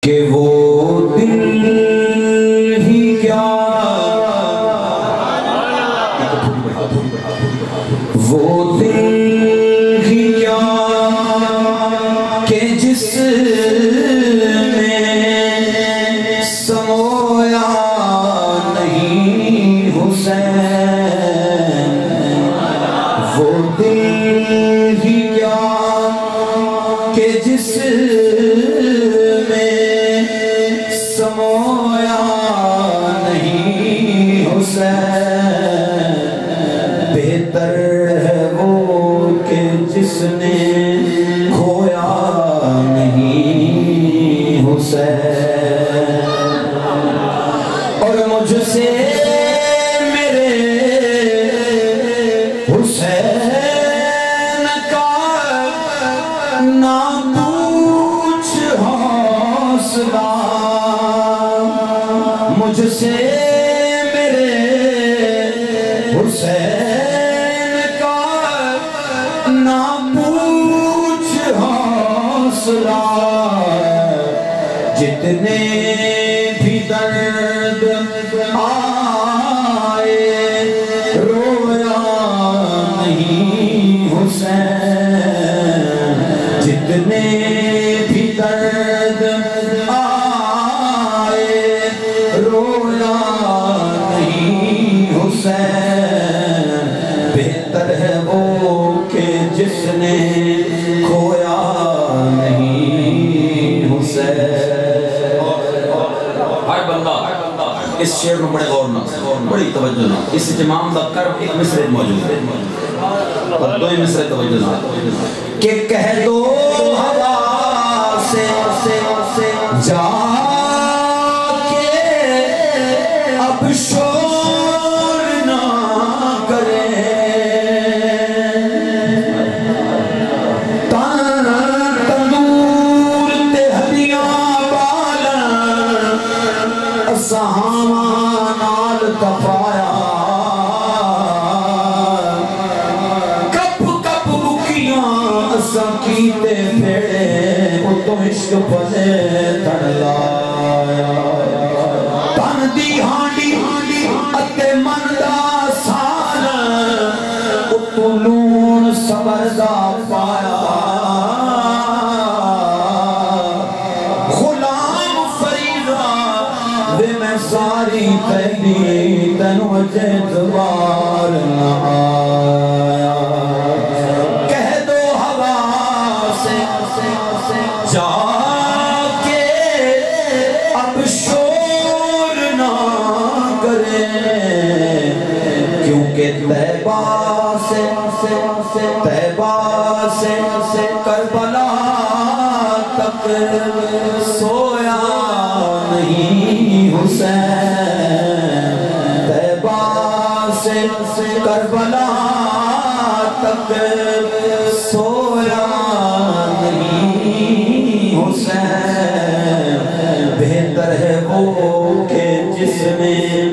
کہ وہ دل ہی کیا، وہ دل ہی کیا کہ جس میں سمویا نہیں حسین، وہ دل ہی کیا کہ جس سمویا نہیں حسین، بہتر ہے وہ کہ جس نے کھویا نہیں حسین۔ اور مجھ سے میرے حسین کا نہ پوچھ حوصلہ، مجھ سے میرے حسین کا نہ پوچھ حوصلہ، جتنے بھی درد آئے رویا نہیں حسین، جتنے بھی درد رویا نہیں حسین، بہتر ہے وہ کہ جس نے کھویا نہیں حسین۔ ہر بندہ اس شعر میں بڑے غور نہ، بڑی توجہ نہ، اس اہتمام دا کرب ایک مصرے موجود ہے اور دو مصرے توجہ نہ کہ کہہ دو ہوا سے جا اب شور نہ کرے، تندور تے ہڈیاں بالن اسہاواں نال تپایا، کپ کپ بکیاں اساں کیتے پھیڑے اتوں عشق پلے تھڑ لایا، تن دی ہانڈی اتے من دا سال اتوں لون صبر دا پایا، غلام فریدا وے میں ساری تیری تینوں اجے دوبار نہ آیا، کہہ دو ہوا سے جا کے اب شور نہ کرے، کیونکہ طیبہ سے کربلا تک سویا نہیں حسین، طیبہ سے کربلا تک سویا نہیں حسین، بہتر ہے وہ کہ جس میں